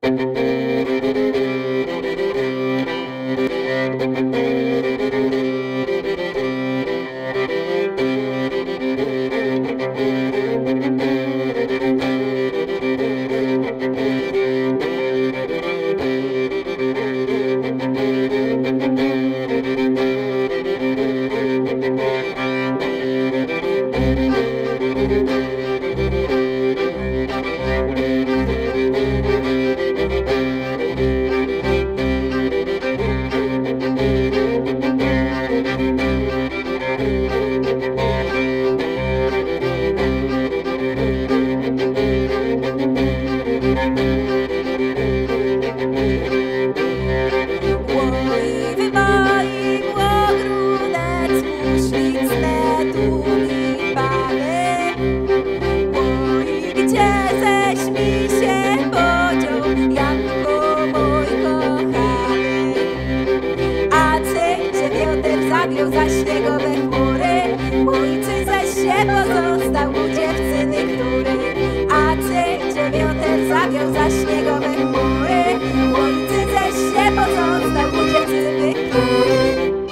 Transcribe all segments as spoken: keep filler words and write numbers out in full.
Za śniegowe chmury ojciec ze się pozostał u dziewczyny, który a ty dziewiątek zawiał za śniegowe chmury ojciec ze się pozostał u dziewczyny, który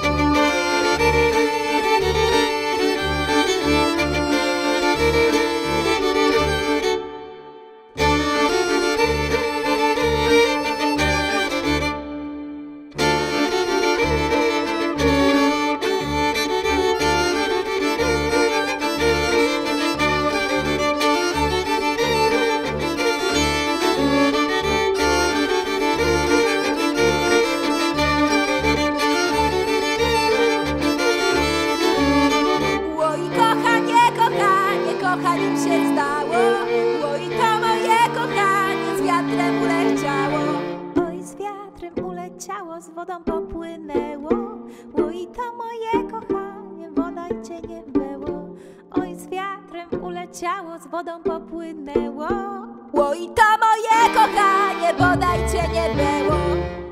kochaniem się stało. Oj, to moje kochanie z wiatrem uleciało. Oj, z wiatrem uleciało, z wodą popłynęło. Oj, to moje kochanie, woda i cię nie było. Oj, z wiatrem uleciało, z wodą popłynęło. Oj, to moje kochanie, woda i cię nie było.